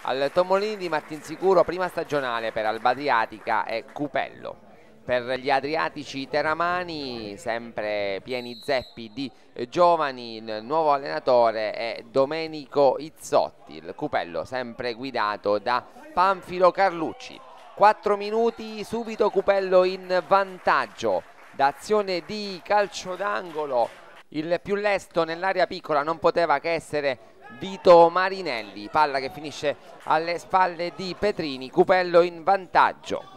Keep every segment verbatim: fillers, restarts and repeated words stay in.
Al Tomolini di Martinsicuro, prima stagionale per Alba Adriatica e Cupello. Per gli adriatici teramani, sempre pieni zeppi di giovani, il nuovo allenatore è Domenico Izzotti, il Cupello sempre guidato da Panfilo Carlucci. quattro minuti, subito Cupello in vantaggio da azione di calcio d'angolo. Il più lesto nell'area piccola non poteva che essere Vito Marinelli, palla che finisce alle spalle di Petrini. Cupello in vantaggio.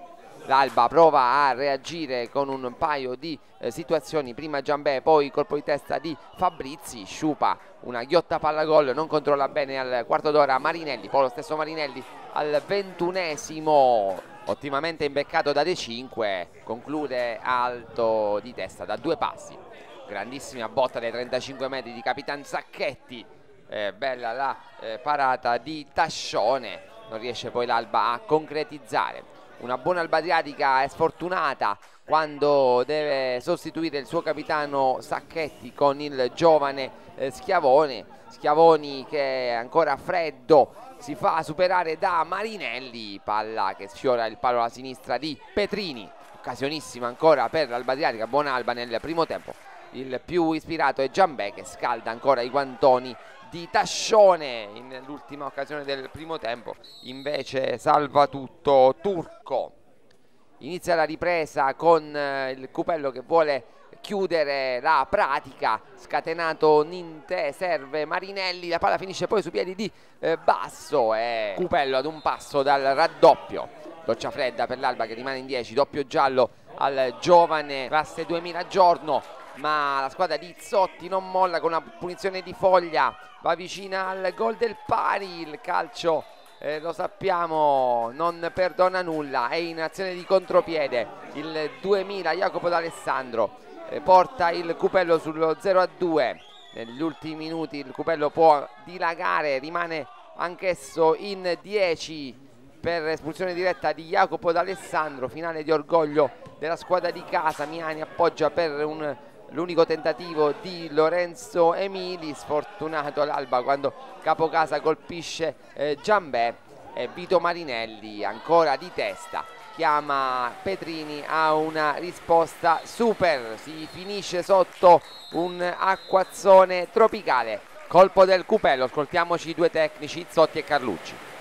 L'Alba prova a reagire con un paio di eh, situazioni, prima Giambè, poi colpo di testa di Fabrizi, sciupa una ghiotta palla gol, non controlla bene al quarto d'ora Marinelli, poi lo stesso Marinelli al ventunesimo, ottimamente imbeccato da De Cinque, conclude alto di testa da due passi. Grandissima botta dai trentacinque metri di Capitan Zacchetti, eh, bella la eh, parata di Tascione, non riesce poi l'Alba a concretizzare. Una buona Alba Adriatica è sfortunata quando deve sostituire il suo capitano Sacchetti con il giovane eh, Schiavone. Schiavoni che è ancora freddo si fa superare da Marinelli, palla che sfiora il palo alla sinistra di Petrini. Occasionissima ancora per l'Alba Adriatica, buona Alba nel primo tempo. Il più ispirato è Giambè che scalda ancora i guantoni di Tascione nell'ultima occasione del primo tempo, invece salva tutto Turco. Inizia la ripresa con il Cupello che vuole chiudere la pratica, scatenato Ninte, serve Marinelli, la palla finisce poi su piedi di eh, Basso e Cupello ad un passo dal raddoppio. Doccia fredda per l'Alba che rimane in dieci, doppio giallo al giovane classe duemila Giorno, ma la squadra di Izzotti non molla con una punizione di Foglia, va vicina al gol del pari. Il calcio eh, lo sappiamo non perdona nulla, è in azione di contropiede il duemila Jacopo D'Alessandro, eh, porta il Cupello sullo zero a due. Negli ultimi minuti il Cupello può dilagare, rimane anch'esso in dieci per espulsione diretta di Jacopo D'Alessandro. Finale di orgoglio della squadra di casa. Miani appoggia per un l'unico tentativo di Lorenzo Emili, sfortunato l'Alba quando capocasa colpisce eh, Giambè, e Vito Marinelli ancora di testa chiama Petrini a una risposta super, si finisce sotto un acquazzone tropicale. Colpo del Cupello, ascoltiamoci i due tecnici Izzotti e Carlucci.